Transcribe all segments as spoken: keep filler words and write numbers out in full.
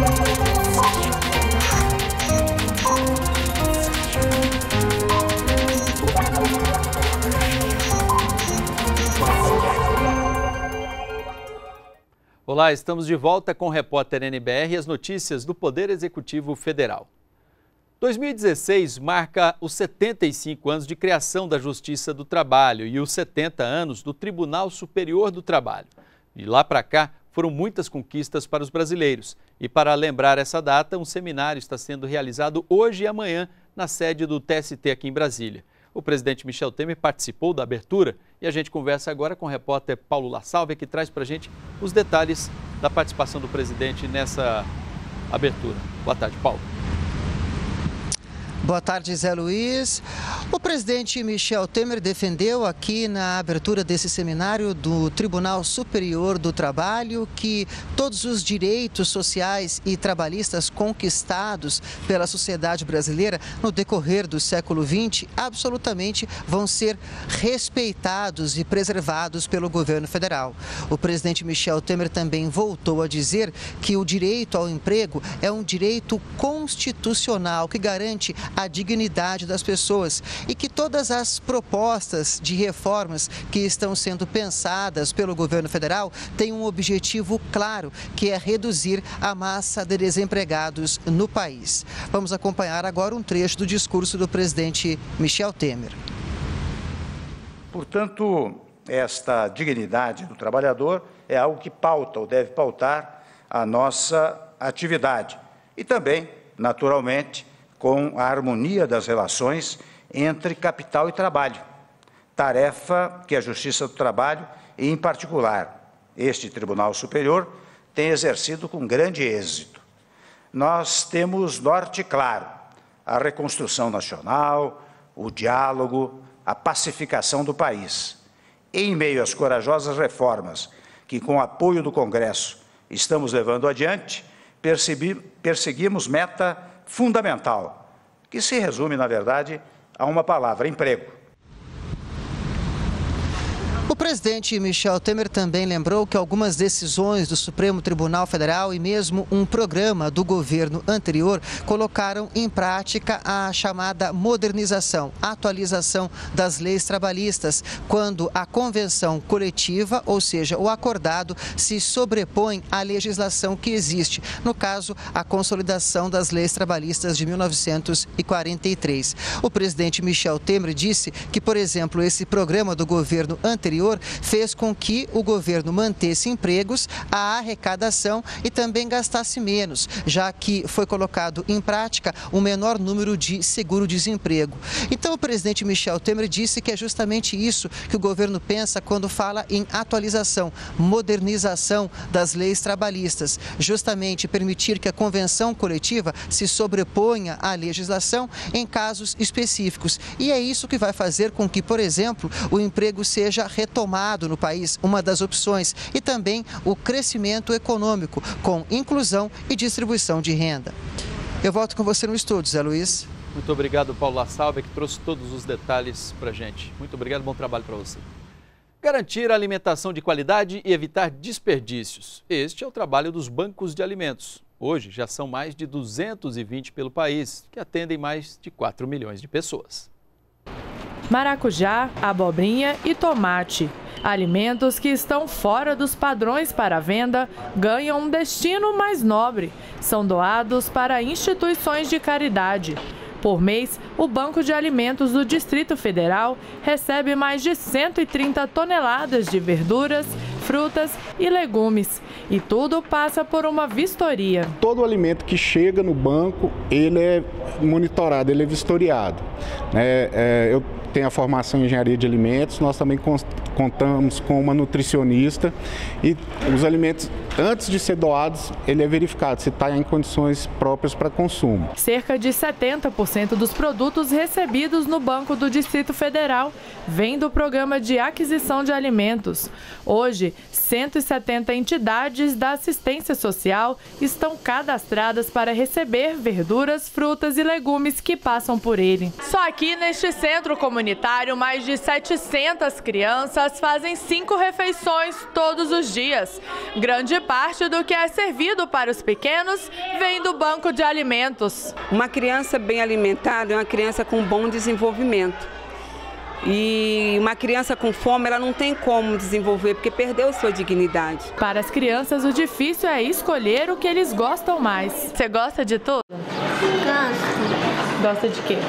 Olá, estamos de volta com o Repórter N B R e as notícias do Poder Executivo Federal. dois mil e dezesseis marca os setenta e cinco anos de criação da Justiça do Trabalho e os setenta anos do Tribunal Superior do Trabalho. De lá para cá, foram muitas conquistas para os brasileiros. E para lembrar essa data, um seminário está sendo realizado hoje e amanhã na sede do T S T aqui em Brasília. O presidente Michel Temer participou da abertura e a gente conversa agora com o repórter Paulo La Salve, que traz para a gente os detalhes da participação do presidente nessa abertura. Boa tarde, Paulo. Boa tarde, Zé Luiz. O presidente Michel Temer defendeu aqui na abertura desse seminário do Tribunal Superior do Trabalho que todos os direitos sociais e trabalhistas conquistados pela sociedade brasileira no decorrer do século vinte absolutamente vão ser respeitados e preservados pelo governo federal. O presidente Michel Temer também voltou a dizer que o direito ao emprego é um direito constitucional que garante a dignidade das pessoas e que todas as propostas de reformas que estão sendo pensadas pelo governo federal têm um objetivo claro, que é reduzir a massa de desempregados no país. Vamos acompanhar agora um trecho do discurso do presidente Michel Temer. Portanto, esta dignidade do trabalhador é algo que pauta ou deve pautar a nossa atividade e também, naturalmente, com a harmonia das relações entre capital e trabalho, tarefa que a Justiça do Trabalho, e em particular este Tribunal Superior, tem exercido com grande êxito. Nós temos norte claro, a reconstrução nacional, o diálogo, a pacificação do país. Em meio às corajosas reformas que, com o apoio do Congresso, estamos levando adiante, percebi, perseguimos meta fundamental, que se resume, na verdade, a uma palavra: emprego. O presidente Michel Temer também lembrou que algumas decisões do Supremo Tribunal Federal e mesmo um programa do governo anterior colocaram em prática a chamada modernização, atualização das leis trabalhistas, quando a convenção coletiva, ou seja, o acordado, se sobrepõe à legislação que existe, no caso, a consolidação das leis trabalhistas de mil novecentos e quarenta e três. O presidente Michel Temer disse que, por exemplo, esse programa do governo anterior fez com que o governo mantesse empregos, a arrecadação e também gastasse menos, já que foi colocado em prática um menor número de seguro-desemprego. Então, o presidente Michel Temer disse que é justamente isso que o governo pensa quando fala em atualização, modernização das leis trabalhistas, justamente permitir que a convenção coletiva se sobreponha à legislação em casos específicos. E é isso que vai fazer com que, por exemplo, o emprego seja retomado no país, uma das opções, e também o crescimento econômico, com inclusão e distribuição de renda. Eu volto com você no estúdio, Zé Luiz. Muito obrigado, Paulo La Salve, que trouxe todos os detalhes para a gente. Muito obrigado, bom trabalho para você. Garantir a alimentação de qualidade e evitar desperdícios. Este é o trabalho dos bancos de alimentos. Hoje já são mais de duzentos e vinte pelo país, que atendem mais de quatro milhões de pessoas. Maracujá, abobrinha e tomate. Alimentos que estão fora dos padrões para venda ganham um destino mais nobre. São doados para instituições de caridade. Por mês, o Banco de Alimentos do Distrito Federal recebe mais de cento e trinta toneladas de verduras, frutas e legumes. E tudo passa por uma vistoria. Todo alimento que chega no banco, ele é monitorado, ele é vistoriado. É, é, eu tenho a formação em engenharia de alimentos, nós também contamos com uma nutricionista e os alimentos, antes de ser doados, ele é verificado se está em condições próprias para consumo. Cerca de setenta por cento dos produtos recebidos no Banco do Distrito Federal vêm do Programa de Aquisição de Alimentos. Hoje, cento e setenta entidades da assistência social estão cadastradas para receber verduras, frutas e legumes que passam por ele. Só aqui neste centro comunitário, mais de setecentas crianças fazem cinco refeições todos os dias. Grande parte do que é servido para os pequenos vem do banco de alimentos. Uma criança bem alimentada é uma criança com bom desenvolvimento. E uma criança com fome, ela não tem como desenvolver, porque perdeu sua dignidade. Para as crianças, o difícil é escolher o que eles gostam mais. Você gosta de tudo? Gosto. Gosta de quê?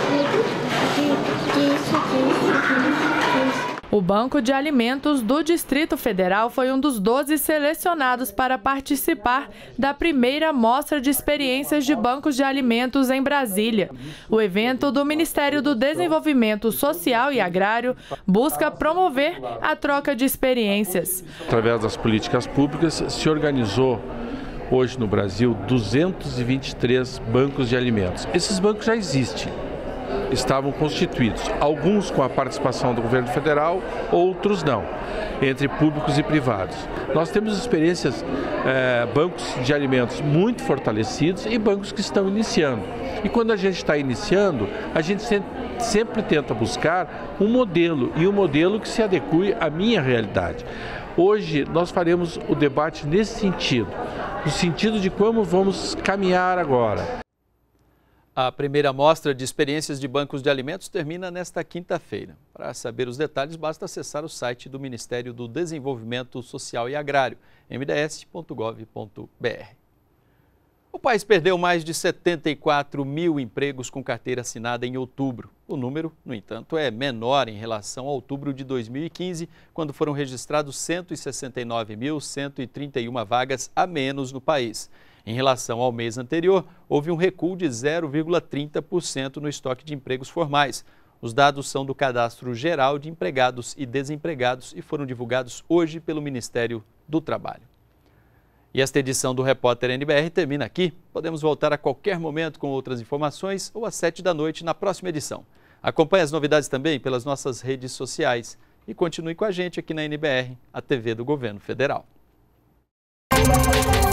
Disso, disso, disso. O Banco de Alimentos do Distrito Federal foi um dos doze selecionados para participar da primeira mostra de experiências de bancos de alimentos em Brasília. O evento do Ministério do Desenvolvimento Social e Agrário busca promover a troca de experiências. Através das políticas públicas, se organizou hoje no Brasil duzentos e vinte e três bancos de alimentos. Esses bancos já existem. Estavam constituídos, alguns com a participação do governo federal, outros não, entre públicos e privados. Nós temos experiências, é, bancos de alimentos muito fortalecidos e bancos que estão iniciando. E quando a gente está iniciando, a gente sempre tenta buscar um modelo, e um modelo que se adeque à minha realidade. Hoje nós faremos o debate nesse sentido, no sentido de como vamos caminhar agora. A primeira mostra de experiências de bancos de alimentos termina nesta quinta-feira. Para saber os detalhes, basta acessar o site do Ministério do Desenvolvimento Social e Agrário, m d s ponto gov ponto b r. O país perdeu mais de setenta e quatro mil empregos com carteira assinada em outubro. O número, no entanto, é menor em relação a outubro de dois mil e quinze, quando foram registrados cento e sessenta e nove mil, cento e trinta e uma vagas a menos no país. Em relação ao mês anterior, houve um recuo de zero vírgula trinta por cento no estoque de empregos formais. Os dados são do Cadastro Geral de Empregados e Desempregados e foram divulgados hoje pelo Ministério do Trabalho. E esta edição do Repórter N B R termina aqui. Podemos voltar a qualquer momento com outras informações ou às sete da noite na próxima edição. Acompanhe as novidades também pelas nossas redes sociais e continue com a gente aqui na N B R, a T V do Governo Federal.